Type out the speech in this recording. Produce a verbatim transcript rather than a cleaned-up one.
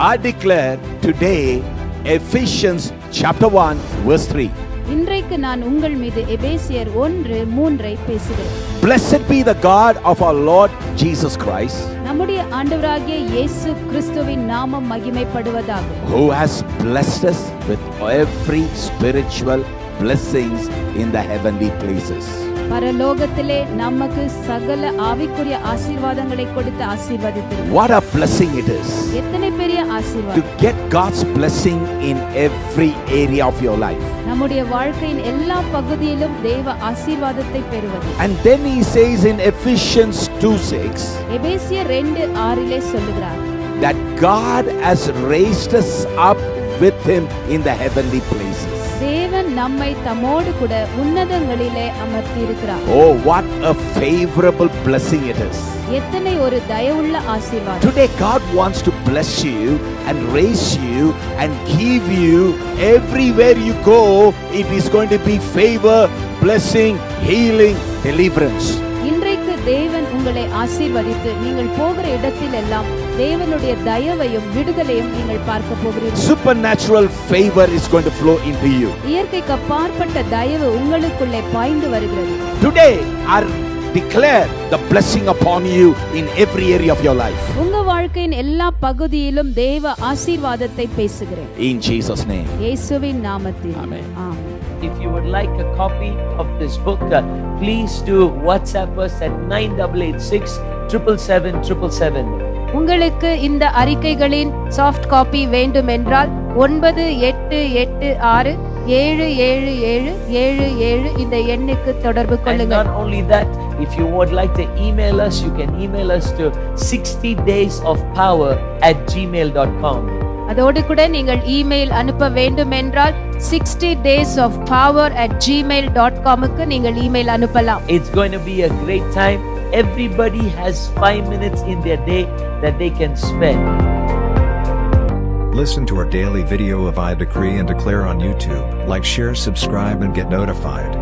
I declare today Ephesians chapter one verse three. இன்றைக்கு நான் உங்கள் மீது எபேசியர் ஒன்று மூன்றை பேசுகிறேன். Blessed be the God of our Lord Jesus Christ, நம்முடைய ஆண்டவராகிய இயேசு கிறிஸ்துவின் நாமம் மகிமைப்படுவதாக. who has blessed us with every spiritual blessings in the heavenly places. பரலோகத்திலே நமக்கு சகல ஆவிக்குரிய ஆசீர்வாதங்களை கொடுத்து ஆசீர்வதித்தார். What a blessing it is எத்தனை பெரிய to ஆசீர்வாதம். get God's blessing in every area of your life. நம்முடைய வாழ்க்கையின் எல்லா பகுதியிலும் தேவ ஆசீர்வாதத்தை பெறுவது. And then he says in Ephesians two six எபேசியர் இரண்டு ஆறிலே சொல்லுகிறார் that God has raised us up with him in the heavenly places. தேவன் நம்மை தம்மோடு கூட உன்னதங்களிலே அமர்த்தி இருக்கிறார். Oh, what a favorable blessing it is. எத்தனை ஒரு தயவுள்ள ஆசீர்வாதம். Today God wants to bless you and raise you and give you everywhere you go. It is going to be favor, blessing, healing, deliverance. இன்றைக்கு தேவன் உங்களை ஆசீர்வதித்து நீங்கள் போகிற இடத்தில் எல்லாம் தேவனுடைய தயவையும் விடுதலையும் நீங்கள் பார்க்க போகிறீர்கள். Supernatural favor is going to flow into you. இயற்கைக்கு அப்பாற்பட்ட தயவு உங்களுக்குள்ளே பாய்ந்து வருகிறது. Today I declare the blessing upon you in every area of your life. உங்க வாழ்க்கையின் எல்லா பகுதியிலும் தேவ ஆசீர்வாதத்தை பேசுகிறேன். In Jesus' name. இயேசுவின் நாமத்தில். Amen. Amen. If you would like a copy of this book, uh, please do WhatsApp us at nine eight eight six, seven seven seven seven. உங்களுக்கு இந்த அறிக்கைகளின் சாஃப்ட் காப்பி வேண்டும் என்றால் ஒன்பது எட்டு எட்டு ஆறு ஏழு ஏழு ஏழு ஏழு ஏழு இந்த எண்ணுக்கு தொடர்பு And கொள்ளுங்கள். not only that, if you would like to email us, you can email us to sixty days of power at gmail dot com. அதோடு கூட நீங்கள் இமெயில் அனுப்ப வேண்டும் என்றால் sixty days of power at gmail dot com க்கு நீங்கள் email அனுப்பலாம். It's going to be a great time. Everybody has five minutes in their day that they can spend. Listen to our daily video of I Decree and Declare on YouTube. Like, share, subscribe and get notified.